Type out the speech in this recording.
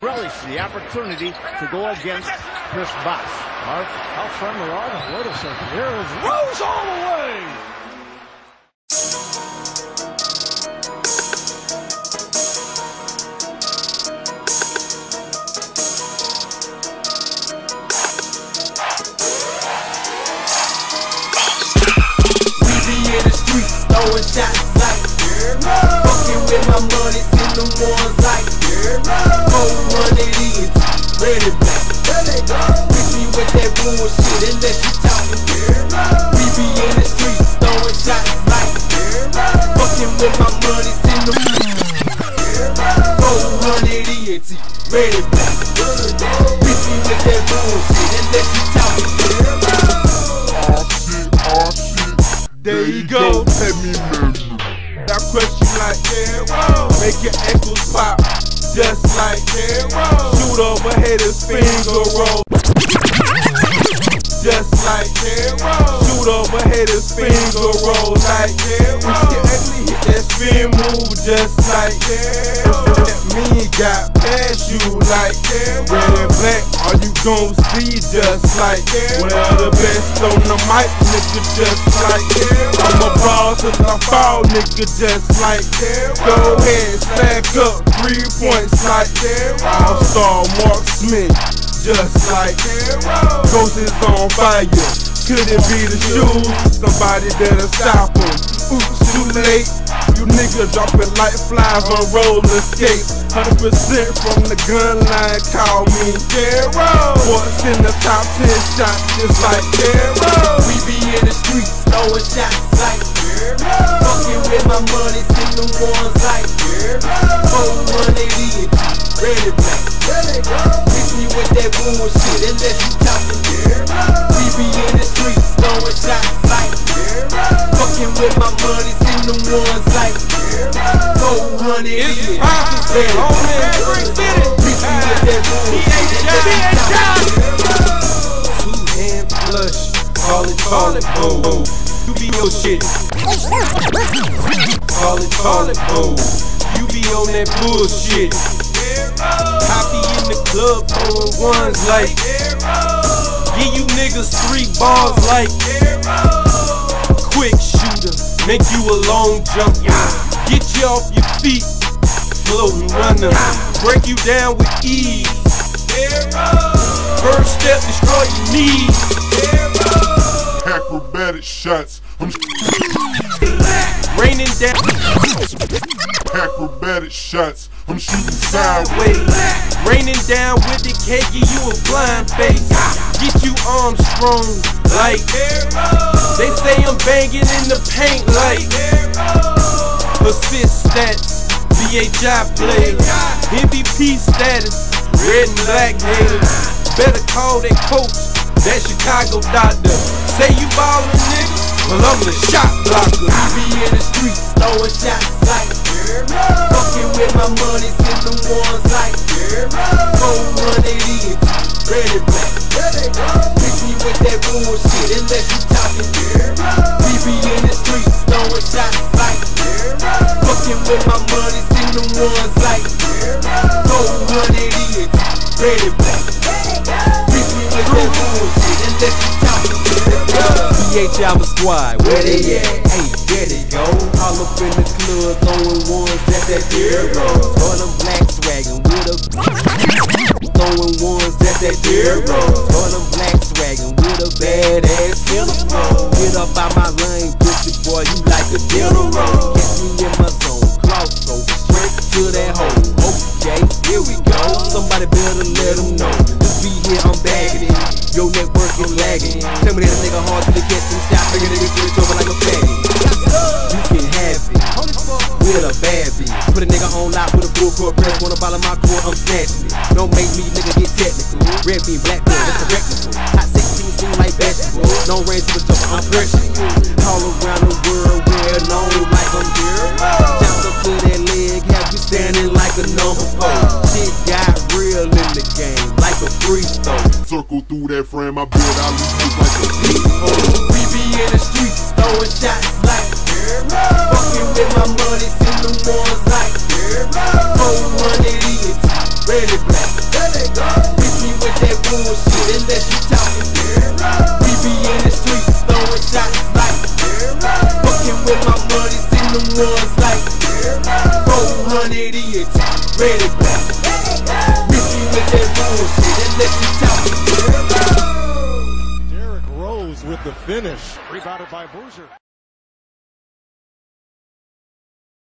Relish the opportunity to go against Chris Bosh. Mark, how friendly are they? Wait a second. Here is Rose all the way. We be in the streets throwing shots like, fucking with my money, send them ones like, 400 ENT, ready back. Miss me with that bullshit unless you talking. We be in the streets throwing shots like, fucking with my money, send them 400 ENT, ready back. Miss me with that bullshit unless you talking. There you go. Let me remember. I crush you like make your ankles pop, just like shoot over haters finger roll. Just like shoot over haters finger roll. Like we still actually hit that spin move, just like that mean got past you like red and black. Are you gon' see just like well the best on the mic, nigga, just like I'm a ball till I fall, nigga, just like go ahead, stack up 3 points like All-Star Mark Smith, just like Ghost is on fire. Could it be the shoes? Somebody better stop him. Oops, too late. You niggas dropping like flies on roller skates. 100% from the gun line, call me Darrow. Sports in the top 10 shots, just like Darrow. We be in the streets throwing shots like, fucking with my money, send them ones like, 400 ENT, ready back. Miss me with that bullshit unless you talking. We be in the streets throwing shots like, fucking with my money, send them ones like, 400 ENT, ready back. Miss me with that bullshit unless you talking. Two-hand flush, call it, oh. You be your shit. Call it, oh. You be on that bullshit. Poppy in the club throwing ones like, give you niggas 3 balls like, quick shooter, make you a long jumper, get you off your feet, floating runner, break you down with ease. First step, destroy your knees. Acrobatic shots, I'm Raining down. acrobatic shots, I'm shooting sideways. Raining down with the cake, give you a blind face. Get you Armstrong like, they say I'm banging in the paint like, assist stats, BHI play, MVP status, red and black haters. Better call that coach, that Chicago doctor. Say you ballin', nigga, well I'm the shot blocker. We be in the streets throwing shots like, fucking with my money, send them ones like, 400 ENT, ready back. Miss me with that bullshit unless you talking. We be in the streets throwing shots like, fucking with my money, send them ones like, 400 ENT, ready back. Miss me with that bullshit unless you talking. PHI squad, where they at? Hey, there they go. All up in the club, throwing ones, that's that Darrow. For them black swaggin' with a throwing ones, that's that Darrow. For them black swaggin' with a badass uniform. Get up out my lane, pussy boy, you like a dinner roll. Catch me in my zone, cross over, straight to that hole. Okay, here we go. Somebody better let them know. Just be here, I'm bagging it. Your network is lagging. Tell me that a nigga hard to catch some shots. Figure niggas switch over like a fatty. You can have it with a bad bitch. Put a nigga on lock with a full court press. Wanna ball in my court, I'm snatching it. Don't make me nigga get technical. Red bean, black bean, that's a rectangle. Hot 16 seem like basketball. No range to the jumper, I'm pressing you. All around the world, we're known like I'm here. Jump up to that leg, have you standing like a number 4. Shit got real in the game, like a free throw. Circle through that frame, I build out loose like a beat. We be in the streets throwing shots like, fucking with my money, send them ones like, 400 ENT, ready black. unless you talking. We be in the streets throwing shots like fucking with my money, send them ones like 400 ENT, ready back. Miss you with that bullshit unless you talking. Derrick Rose with the finish. Rebounded by Boozer.